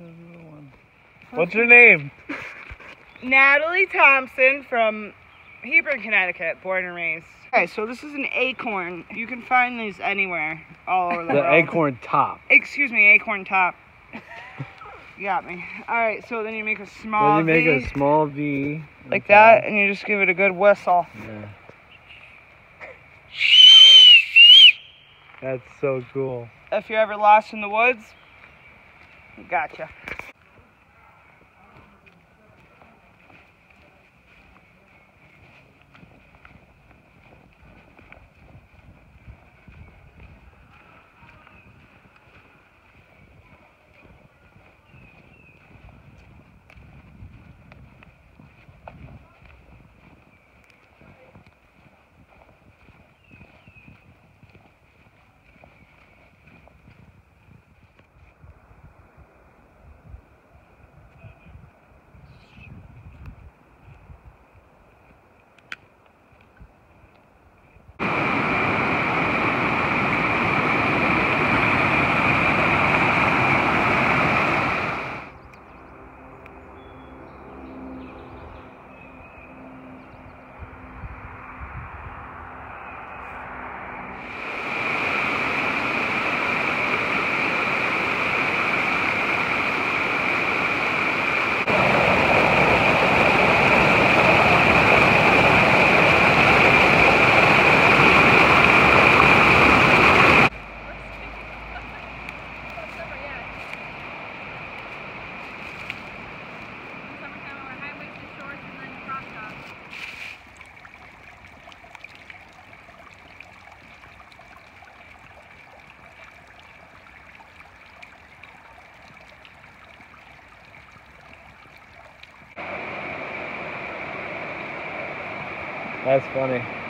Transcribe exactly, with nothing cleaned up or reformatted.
What's your name? Natalie Thompson from Hebron, Connecticut, born and raised. Okay, so this is an acorn. You can find these anywhere, all over the, The world. acorn top. Excuse me, acorn top. You got me. All right, so then you make a small Then you make V, a small V. like okay. that, and you just give it a good whistle. Yeah. That's so cool. If you're ever lost in the woods, gotcha. That's funny.